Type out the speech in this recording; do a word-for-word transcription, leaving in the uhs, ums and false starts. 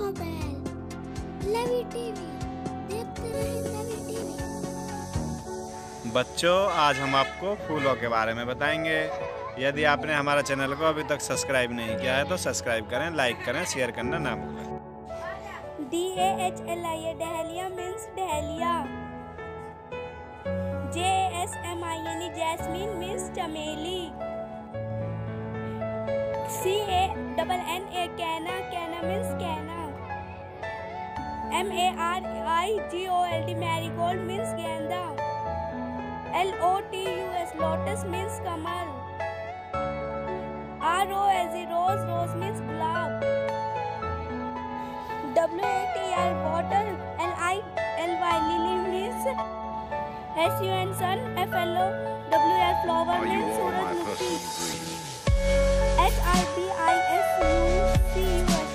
for bell. Lavi TV, देखते रहें लवी TV. बच्चों, आज हम आपको फूलों के बारे में बताएंगे। यदि आपने हमारा चैनल को अभी तक सब्सक्राइब नहीं किया है तो सब्सक्राइब करें, लाइक करें, शेयर करना ना भूलें। D A H L I A dahlia means dahlia. J S M I N E jasmine means चमेली। C A double N A कैना, canna means canna. M A R I G O L D marigold means गेंदा। L O T U S lotus means कमल। R O S E rose, rose means गुलाब। W A T L water, L I L Y lily means S U N sun, F L O W L flower means सूरजमुखी। H I P I S U C U S